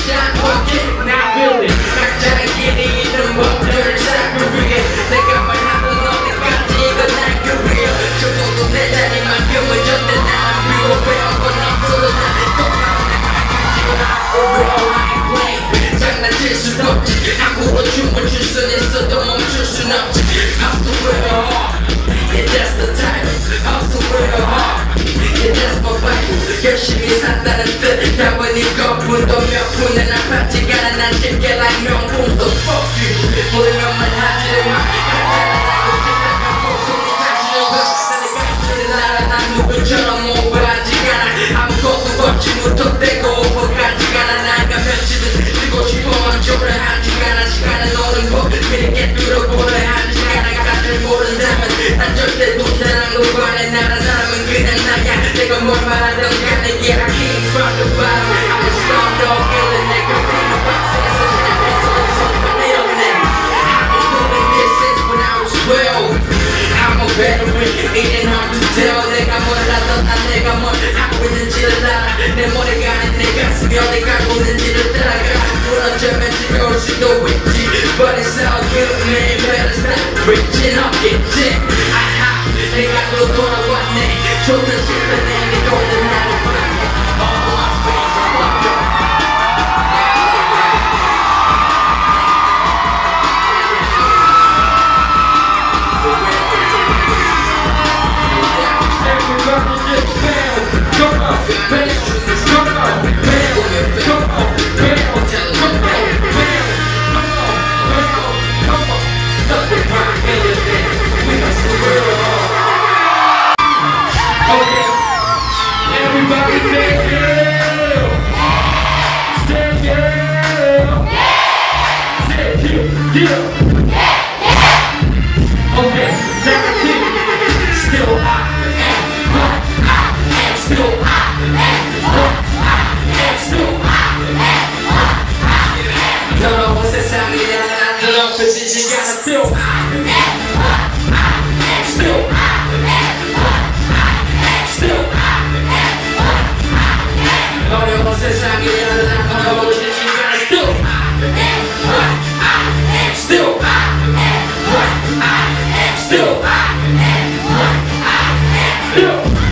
샷 원킥 나 building 각자의 길이 있는 법들을 사그리게 내가 말하던 어디까지 이건 난 career 적어도 내 자리만큼은 절대 난 비워 배운 건 없어도 난 For real I ain't playing 장난칠 순 없지 함부로 춤을 출 순 있어도 멈출 순 없지 Hustle with a heart Yeah that's the title Hustle with a heart Yeah that's my Bible 열심히 산다는 뜻 야원이 거분도 몇 푼은 아팠지가 않아 난 쉽게 like 명품 So fuck you 모르면 말하지 마 간단하다고 생각하고 손이 타시는 것 나를 가르치는 나라 난 누구처럼 오버하지가 않아 아무것도 없지 무턱대고 오버가지가 않아 나가 며칠은 뛰고 싶어 만족을 하지가 않아 시간은 오는 법 미리 깨뚫어보려 하지가 않아 가들 모른다면 난 절대 도전한 거 안에 나란 사람은 그냥 나야 내가 뭘 말하든 간에 Yeah I came from the bottom I'm a slumdog killer nigga From the box에서 시작해서 손만 내려오네 I've been doing this since when I was 12 I'm a veteran It ain't hard to tell 내가 뭘 하던 난 내가 뭘 하고 있는지를 알아 내 머리가 아닌 내 가슴이 어디 가고 있는지를 따라가 무너져면 지겨울 수도 있지 But it's all good man Better stop preaching 없겠지 아하 내가 또 돌아왔네 좋든 싫든 내 믿고는 나를 보내 All my friends are welcome Everybody get down Come on, bass Come on, bam Come on, bam Come on, bam Come on Stuck with my anything We hustle real hard Okay Everybody say yeah Say yeah Say yeah Okay, now I keep Still I am Still I am Still I 더러운 세상이야 난 더럽혀지지가 않아 Still Still Still 어려운 세상이야 난 더러워지지가 않아 Still Still Still Still